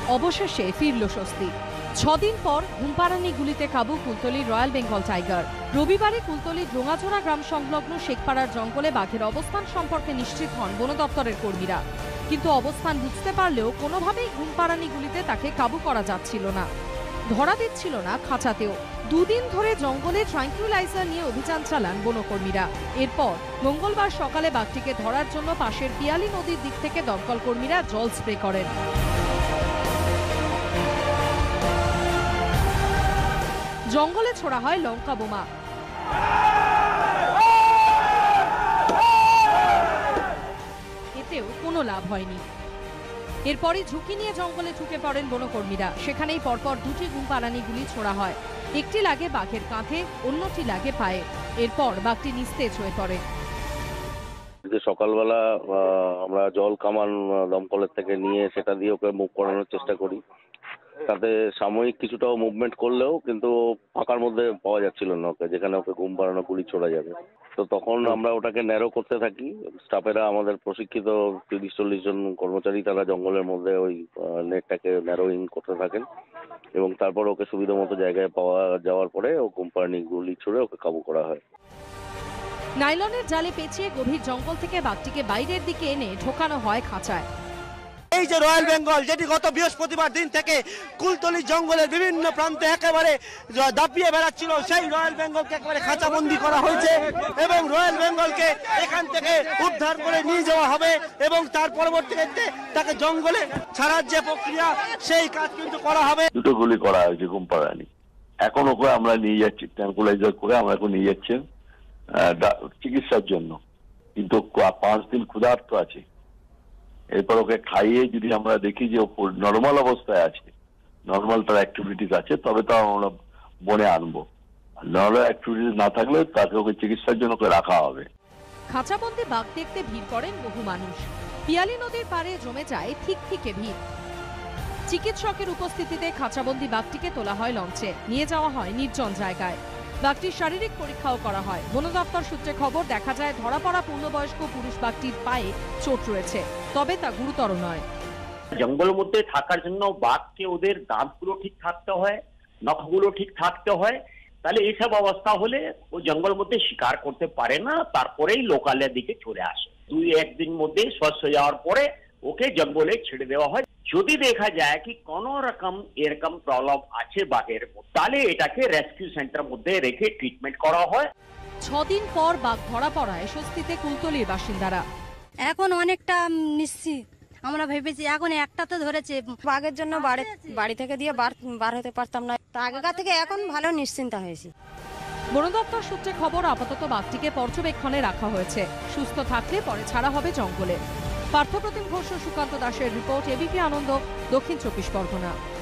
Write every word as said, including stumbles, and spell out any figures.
অবশেষে ফিরল স্বস্তি। ছদিন পর ঘুমপাড়ানি গুলিতে কাবু কুলতলির রয়্যাল বেঙ্গল টাইগার। রবিবারে কুলতলির ডোঙাঝোড়া গ্রাম সংলগ্ন শেখপাড়ার জঙ্গলে বাঘের অবস্থান সম্পর্কে নিশ্চিত হন বন দপ্তরের কর্মীরা, কিন্তু অবস্থান বুঝতে পারলেও কোনোভাবেই ঘুমপাড়ানি গুলিতে তাকে কাবু করা যাচ্ছিল না, ধরা দিচ্ছিল না খাঁচাতেও। দুদিন ধরে জঙ্গলে ট্রাঙ্কুলাইজার নিয়ে অভিযান চালান বনকর্মীরা। এরপর মঙ্গলবার সকালে বাঘটিকে ধরার জন্য পাশের পিয়ালি নদীর দিক থেকে দমকল কর্মীরা জল স্প্রে করেন। জঙ্গলে ছোড়া হয় লঙ্কা বোমা। এতেও কোনো লাভ হয়নি। এরপরই ঝুঁকি নিয়ে জঙ্গলে ঢুকে পড়েন বনকর্মীরা। সেখানেই পরপর দুটি ঘুমপাড়ানি গুলি ছোড়া হয়। একটি লাগে বাঘের কাঁধে, অন্যটি লাগে পায়ে। এরপর বাঘটি নিস্তেজ হয়ে পড়ে। সকালবেলা আমরা জল কামান দমকলের থেকে নিয়ে সেটা দিয়ে ওকে মুভ করানোর চেষ্টা করি। তাতে সাময়িক কিছুটাও মুভমেন্ট করলেও কিন্তু ফাঁকার মধ্যে পাওয়া যাচ্ছিল না ওকে, যেখানে ওকে ঘুম পাড়ানো গুলি ছোড়া যাবে। তো তখন আমরা ওটাকে ন্যারো করতে থাকি। স্টাফেরা, আমাদের প্রশিক্ষিত তিরিশ চল্লিশ জন কর্মচারী, তারা জঙ্গলের মধ্যে ওই নেটটাকে ন্যারোইং করতে থাকেন এবং তারপর ওকে সুবিধা মতো জায়গায় পাওয়া যাওয়ার পরে ও ঘুম পাড়ানি গুলি ছুড়ে ওকে কাবু করা হয়। নাইলনের জালে পেঁচিয়ে গভীর জঙ্গল থেকে বাঘটিকে বাইরের দিকে এনে ঢোকানো হয় খাঁচায়। এই যে রয়্যাল বেঙ্গল, যেটি গত বৃহস্পতিবার দিন থেকে কুলতলি জঙ্গলের বিভিন্ন প্রান্তে একেবারে দাপিয়ে বেড়াচ্ছিল, সেই রয়্যাল বেঙ্গলকে একেবারে খাঁচাবন্দি করা হয়েছে এবং রয়্যাল বেঙ্গলকে এখান থেকে উদ্ধার করে নিয়ে যাওয়া হবে এবং তার পরবর্তীতে তাকে জঙ্গলে ছাড়ার যে প্রক্রিয়া, সেই কাজ কিন্তু করা হবে। দুটো গুলি করা হয়েছে ঘুমপাড়ানি। এখন ওকে আমরা নিয়ে যাচ্ছি, ট্রাঙ্কুলাইজার করে আমরা এখন নিয়ে যাচ্ছি চিকিৎসার জন্য, কিন্তু পাঁচ দিন ক্ষুধার্ত আছে। এরপর ওকে খাইয়ে যদি আমরা দেখি যে ও নর্মাল অবস্থায় আছে, নর্মাল তার অ্যাক্টিভিটিস আছে, তবে তো আমরা বনে আনবো। নর্মাল অ্যাক্টিভিটিস না থাকলে তাকে ওকে চিকিৎসার জন্য ওকে রাখা হবে। খাঁচাবন্দি বাঘ দেখতে ভিড় করেন বহু মানুষ। পিয়ালি নদীর পাড়ে জমে যায় ঠিক থেকে ভিড়। চিকিৎসকের উপস্থিতিতে খাঁচাবন্দি বাঘটিকে তোলা হয় লঞ্চে, নিয়ে যাওয়া হয় নির্জন জায়গায়। বাঘটির শারীরিক পরীক্ষাও করা হয়। বন দপ্তর সূত্রে খবর, দেখা যায় ধরা পড়া পূর্ণবয়স্ক পুরুষ বাঘটির পায়ে চোট রয়েছে, তবে তা গুরুতর নয়। জঙ্গলের মধ্যে থাকার জন্য বাঘকে ওদের দাঁতগুলো ঠিক থাকতে হয়, নখগুলো ঠিক থাকতে হয়, তাহলে এইসব অবস্থা হলে ও জঙ্গলের মধ্যে শিকার করতে পারে না, তারপরেই লোকালের দিকে চলে আসে। দুই একদিন মধ্যে সুস্থ হয়ে যাওয়ার পরে ওকে জঙ্গলে ছেড়ে দেওয়া হয়। যদি দেখা যায় কি কোন রকম এরকম প্রবলেম আছে বাঘের, তাহলে এটাকে রেস্কিউ সেন্টার মধ্যে রেখে ট্রিটমেন্ট করা হয়। ছদিন পর বাঘ ধরা পড়ায় স্বস্তিতে কুলতলির বাসিন্দারা। এখন অনেকটা নিশ্চিত। আমরা ভেবেছি এখন একটা তো ধরেছে, বাঘের জন্য বাড়ি বাড়ি থেকে দিয়ে বার হতে পারতাম না, তা আগেকার থেকে এখন ভালো নিশ্চিন্তা হয়েছি। বন দপ্তর সূত্রে খবর, আপাতত বাঘটিকে পর্যবেক্ষণে রাখা হয়েছে। সুস্থ থাকলে পরে ছাড়া হবে জঙ্গলে। পার্থপ্রতিম ঘোষ, সুকান্ত দাসের রিপোর্ট, এবিপি আনন্দ, দক্ষিণ চব্বিশ পরগনা।